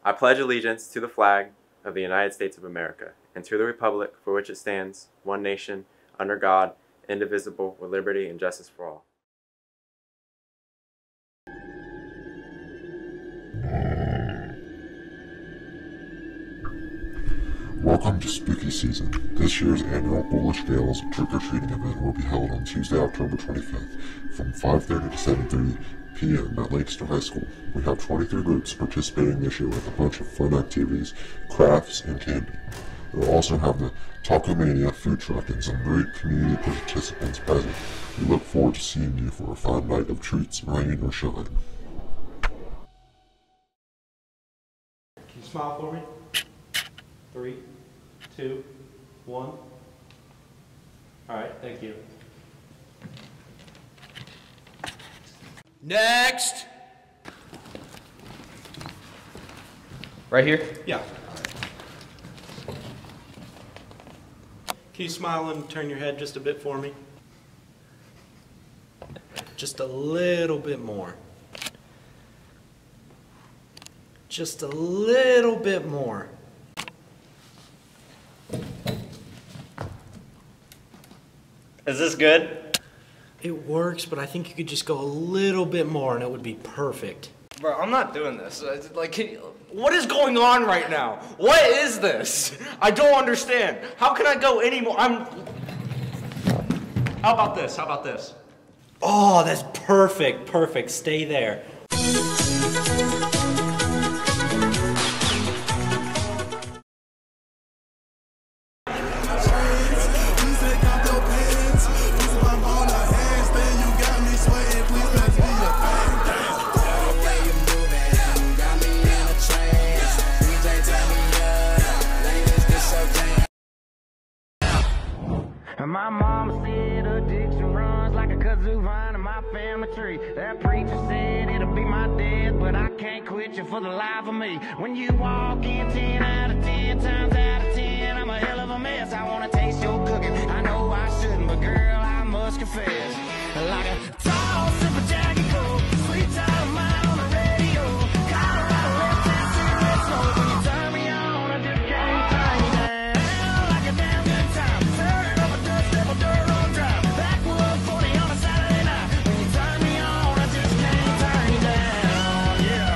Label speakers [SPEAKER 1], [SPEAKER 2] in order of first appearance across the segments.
[SPEAKER 1] I pledge allegiance to the flag of the United States of America and to the republic for which it stands, one nation, under God, indivisible, with liberty and justice for all.
[SPEAKER 2] Welcome to Spooky Season. This year's annual Bullish Gales trick-or-treating event will be held on Tuesday, October 25th from 5:30 to 7:30 p.m. at Lancaster High School. We have 23 groups participating this year with a bunch of fun activities, crafts, and candy. We will also have the Taco Mania food truck and some great community participants present. We look forward to seeing you for a fun night of treats, rain or shine.
[SPEAKER 3] Can you smile for me? 3, 2, 1. All right, thank you.
[SPEAKER 4] Next! Right here?
[SPEAKER 3] Yeah. Can you smile and turn your head just a bit for me? Just a little bit more. Just a little bit more.
[SPEAKER 4] Is this good?
[SPEAKER 3] It works, but I think you could just go a little bit more and it would be perfect.
[SPEAKER 4] Bro, I'm not doing this. Like, what is going on right now? What is this? I don't understand. How can I go any more? How about this? How about this?
[SPEAKER 3] Oh, that's perfect, perfect. Stay there.
[SPEAKER 5] My mama said addiction runs like a kazoo vine in my family tree. That preacher said it'll be my death, but I can't quit you for the life of me. When you walk in 10 out of 10 times out of 10, I'm a hell of a mess. I wanna taste your cooking. I know I shouldn't, but girl, I must confess. Like a tall sip of Jackie Coke, sweet child of mine on the radio. Colorado left hand cigarette smoke. When you turn me on, I just can't turn you down. Like a damn good time. Turn up a dust devil dirt road drive. Backwood 40 on a Saturday night. When you turn me on, I just can't turn you down.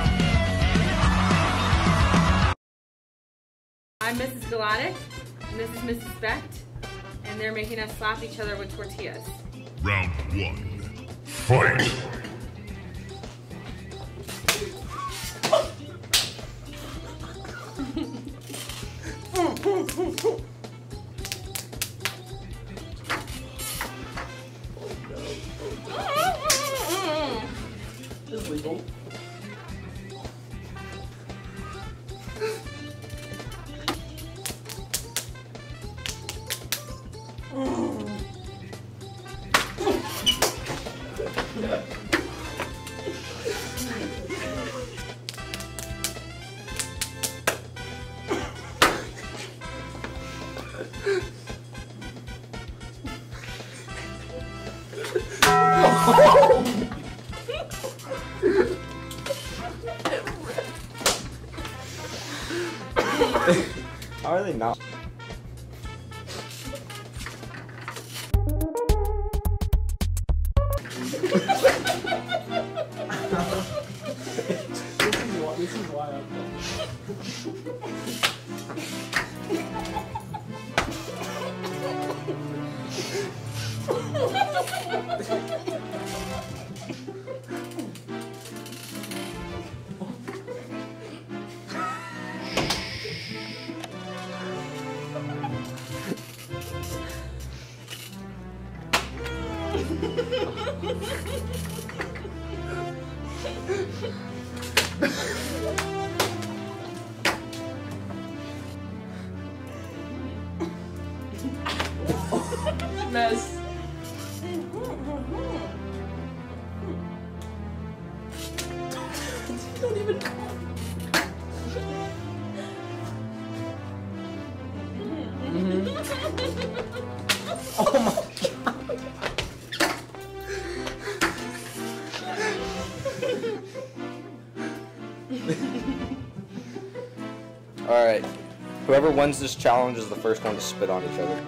[SPEAKER 5] Yeah.
[SPEAKER 6] I'm Mrs. Galadic, and this is Mrs. Specht, and they're making us slap each other with tortillas.
[SPEAKER 2] Round 1. Fight!
[SPEAKER 3] This is legal.
[SPEAKER 1] How are they not?
[SPEAKER 3] This is why
[SPEAKER 6] Mess. Don't even.
[SPEAKER 3] Oh my god.
[SPEAKER 4] Alright. Whoever wins this challenge is the first one to spit on each other.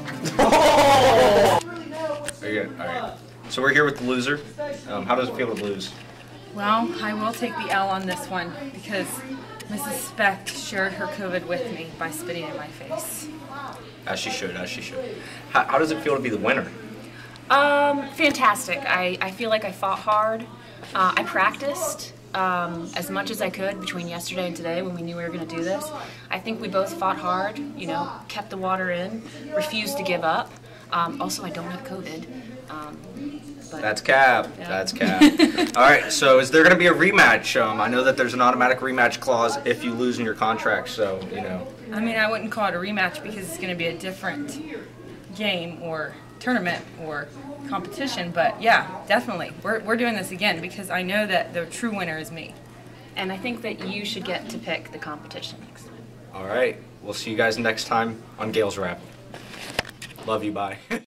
[SPEAKER 4] Okay, alright. So we're here with the loser. How does it feel to lose?
[SPEAKER 6] Well, I will take the L on this one because Mrs. Specht shared her COVID with me by spitting in my face.
[SPEAKER 4] As she should, as she should. How does it feel to be the winner?
[SPEAKER 7] Fantastic. I feel like I fought hard. I practiced as much as I could between yesterday and today when we knew we were going to do this. I think we both fought hard, you know, kept the water in, refused to give up. Also, I don't have COVID. But
[SPEAKER 4] That's cap.
[SPEAKER 7] Yeah.
[SPEAKER 4] That's cap. All right. So, is there going to be a rematch? I know that there's an automatic rematch clause if you lose in your contract. So, you know.
[SPEAKER 6] I mean, I wouldn't call it a rematch because it's going to be a different game or tournament or competition. But yeah, definitely. We're doing this again because I know that the true winner is me.
[SPEAKER 7] and I think that you should get to pick the competition next time.
[SPEAKER 4] All right. We'll see you guys next time on Gales Rap. Love you. Bye.